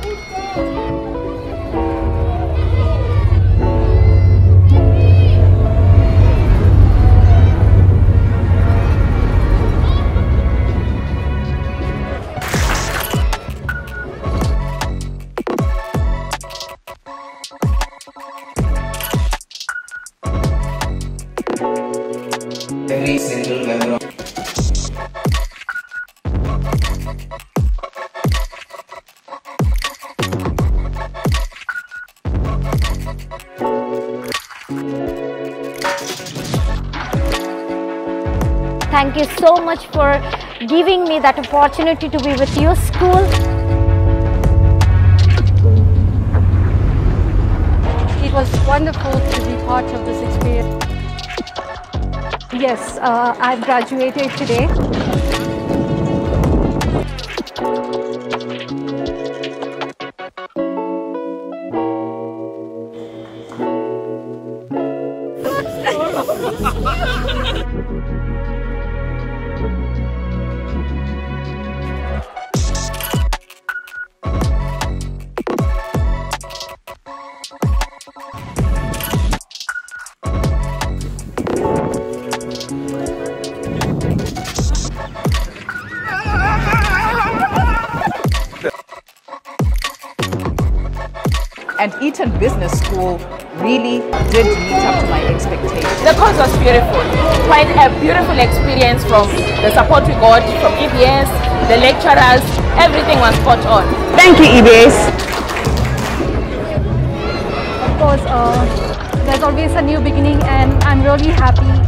Every single member of Thank you so much for giving me that opportunity to be with your school. It was wonderful to be part of this experience. Yes, I've graduated today. And Eaton Business School really did meet up to my expectations. The course was beautiful, quite a beautiful experience from the support we got from EBS, the lecturers, everything was spot on. Thank you, EBS. Of course, there's always a new beginning and I'm really happy